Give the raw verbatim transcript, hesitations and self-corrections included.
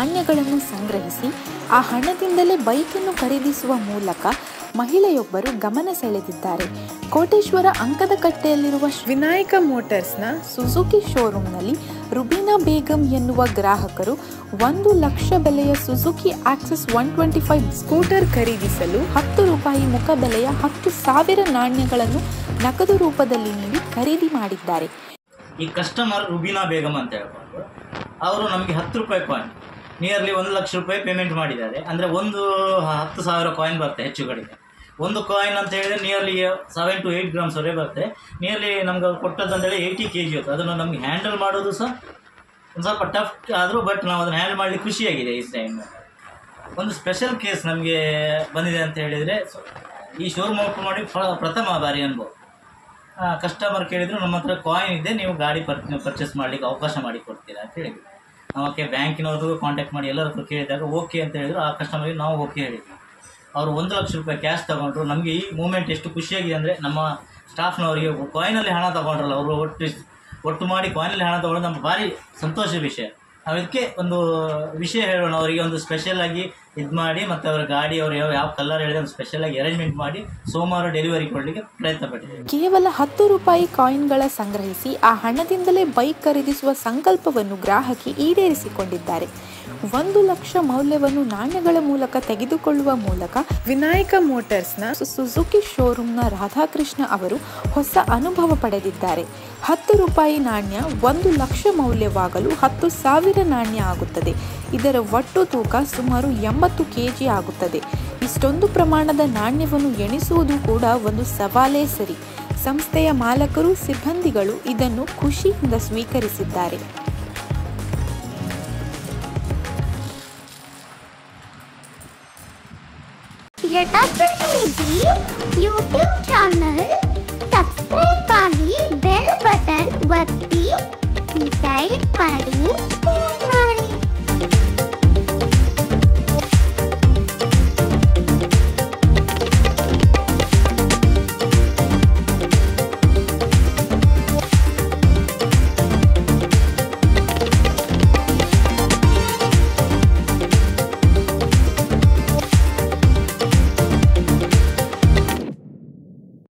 ನಾಣ್ಯಗಳನ್ನು ಸಂಗ್ರಹಿಸಿ ಆ ಹಣದಿಂದಲೇ ಬೈಕನ್ನು ಖರೀದಿಸುವ ಮೂಲಕ ಮಹಿಳೆಯೊಬ್ಬರು ಗಮನ ಸೆಳೆದಿದ್ದಾರೆ. ಕೋಟೇಶ್ವರ ಅಂಕದಕಟ್ಟೆಯಲ್ಲಿರುವ ವಿನಾಯಕ ಮೋಟಾರ್ಸ್ನ ಸುಜುಕಿ ಶೋರೂಮ್ನಲ್ಲಿ ರುಬೀನಾ ಬೇಗಂ ಎನ್ನುವ ಗ್ರಾಹಕರು ಒಂದು ಲಕ್ಷ ಬೆಲೆಯ Suzuki Access one twenty five scooter ಖರೀದಿಸಲು ಹತ್ತು ರೂಪಾಯಿ ಮುಖಬೆಲೆಯ ಹತ್ತು ಸಾವಿರ ನಾಣ್ಯಗಳನ್ನು ನಗದು ರೂಪದಲ್ಲಿ ನೀಡಿ ಖರೀದಿ ಮಾಡಿದ್ದಾರೆ. ಈ ಕಸ್ಟಮರ್ ರುಬೀನಾ ಬೇಗಂ ಅಂತ ಹೇಳ್ಕೊಂಡು ಅವರು ನಮಗೆ ಹತ್ತು ರೂಪಾಯಿ ಕಾಯಿನ್ ನಿಯರ್ಲಿ ಒಂದು ಲಕ್ಷ ರೂಪಾಯಿ ಪೇಮೆಂಟ್ ಮಾಡಿದ್ದಾರೆ. ಅಂದರೆ ಒಂದು ಹತ್ತು ಸಾವಿರ ಕಾಯಿನ್ ಬರುತ್ತೆ ಹೆಚ್ಚು ಕಡಿಮೆ. ಒಂದು ಕಾಯಿನ್ ಅಂತ ಹೇಳಿದರೆ ನಿಯರ್ಲಿ ಸೆವೆನ್ ಟು ಏಯ್ಟ್ ಗ್ರಾಮ್ಸ್ವರೆಗೆ ಬರುತ್ತೆ. ನಿಯರ್ಲಿ ನಮ್ಗೆ ಕೊಟ್ಟದಂತೇಳಿ ಏಯ್ಟಿ ಕೆ ಜಿ ಹೊತ್ತು ಅದನ್ನು ನಮಗೆ ಹ್ಯಾಂಡಲ್ ಮಾಡೋದು ಸಹ ಒಂದು ಸ್ವಲ್ಪ ಟಫ್ ಆದರೂ ಬಟ್ ನಾವು ಅದನ್ನು ಹ್ಯಾಂಡಲ್ ಮಾಡಲಿಕ್ಕೆ ಖುಷಿಯಾಗಿದೆ. ಈ ಟೈಮ್ ಒಂದು ಸ್ಪೆಷಲ್ ಕೇಸ್ ನಮಗೆ ಬಂದಿದೆ ಅಂತ ಹೇಳಿದರೆ, ಈ ಶೋರೂಮ್ ಓಪನ್ ಮಾಡಿ ಪ್ರಥಮ ಬಾರಿ ಅನುಭವ. ಕಸ್ಟಮರ್ ಕೇಳಿದ್ರು ನಮ್ಮ ಹತ್ರ ಕಾಯಿನ್ ಇದೆ, ನೀವು ಗಾಡಿ ಪರ್ ಪರ್ಚೇಸ್ ಮಾಡಲಿಕ್ಕೆ ಅವಕಾಶ ಮಾಡಿ ಕೊಡ್ತೀರಾ ಅಂತ ಹೇಳಿದ್ವಿ. ನಮಗೆ ಬ್ಯಾಂಕಿನವ್ರಿಗೂ ಕಾಂಟ್ಯಾಕ್ಟ್ ಮಾಡಿ ಎಲ್ಲರ ಹತ್ರ ಕೇಳಿದಾಗ ಓಕೆ ಅಂತ ಹೇಳಿದ್ರು. ಆ ಕಸ್ಟಮರ್ಗೆ ನಾವು ಓಕೆ ಹೇಳಿದ್ವಿ. ಅವರು ಒಂದು ಲಕ್ಷ ರೂಪಾಯಿ ಕ್ಯಾಶ್ ತೊಗೊಂಡ್ರು. ನಮಗೆ ಈ ಮೂಮೆಂಟ್ ಎಷ್ಟು ಖುಷಿಯಾಗಿದೆ ಅಂದರೆ, ನಮ್ಮ ಸ್ಟಾಫ್ನವರಿಗೆ ಕಾಯಿನಲ್ಲಿ ಹಣ ತೊಗೊಂಡ್ರಲ್ಲ ಅವರು ಒಟ್ಟು ಒಟ್ಟು ಮಾಡಿ ಕಾಯಿನಲ್ಲಿ ಹಣ ತೊಗೊಂಡು ನಮ್ಗೆ ಭಾರಿ ಸಂತೋಷದ ವಿಷಯ. ನಾವು ಇದಕ್ಕೆ ಒಂದು ವಿಷಯ ಹೇಳೋಣ, ಅವರಿಗೆ ಒಂದು ಸ್ಪೆಷಲಾಗಿ ಇದು ಮಾಡಿ ಮತ್ತು ಅವರ ಗಾಡಿ ಅವರು ಯಾವ ಯಾವ ಕಲರ್ ಹೇಳಿದ್ರೆ ಒಂದು ಸ್ಪೆಷಲಾಗಿ ಅರೇಂಜ್ಮೆಂಟ್ ಮಾಡಿ ಸೋಮವಾರ ಡೆಲಿವರಿ ಕೊಡಲಿಕ್ಕೆ ಪ್ರಯತ್ನ ಪಟ್ಟಿದ್ದೇವೆ. ಕೇವಲ ಹತ್ತು ರೂಪಾಯಿ ಕಾಯಿನ್ಗಳ ಸಂಗ್ರಹಿಸಿ ಆ ಹಣದಿಂದಲೇ ಬೈಕ್ ಖರೀದಿಸುವ ಸಂಕಲ್ಪವನ್ನು ಗ್ರಾಹಕಿ ಈಡೇರಿಸಿಕೊಂಡಿದ್ದಾರೆ. ಒಂದು ಲಕ್ಷ ಮೌಲ್ಯವನ್ನು ನಾಣ್ಯಗಳ ಮೂಲಕ ತೆಗೆದುಕೊಳ್ಳುವ ಮೂಲಕ ವಿನಾಯಕ ಮೋಟಾರ್ಸ್ನ ಸುಜುಕಿ ಶೋರೂಮ್ನ ರಾಧಾಕೃಷ್ಣ ಅವರು ಹೊಸ ಅನುಭವ ಪಡೆದಿದ್ದಾರೆ. ಹತ್ತು ರೂಪಾಯಿ ನಾಣ್ಯ ಒಂದು ಲಕ್ಷ ಮೌಲ್ಯವಾಗಲು ಹತ್ತು ಸಾವಿರ ನಾಣ್ಯ ಆಗುತ್ತದೆ. ಇದರ ಒಟ್ಟು ತೂಕ ಸುಮಾರು ಎಂಬತ್ತು ಕೆಜಿ ಆಗುತ್ತದೆ. ಇಷ್ಟೊಂದು ಪ್ರಮಾಣದ ನಾಣ್ಯವನ್ನು ಎಣಿಸುವುದು ಕೂಡ ಒಂದು ಸವಾಲೇ ಸರಿ. ಸಂಸ್ಥೆಯ ಮಾಲಕರು ಸಿಬ್ಬಂದಿಗಳು ಇದನ್ನು ಖುಷಿಯಿಂದ ಸ್ವೀಕರಿಸಿದ್ದಾರೆ. ಯೂಟ್ಯೂಬ್ ಚಾನಲ್ ಸಬ್ಸ್ಕ್ರೈಬ್ ಮಾಡಿ, ಬೆಲ್ ಬಟನ್ ಒತ್ತಿ, ಡಿಸೈಡ್ ಮಾಡಿ.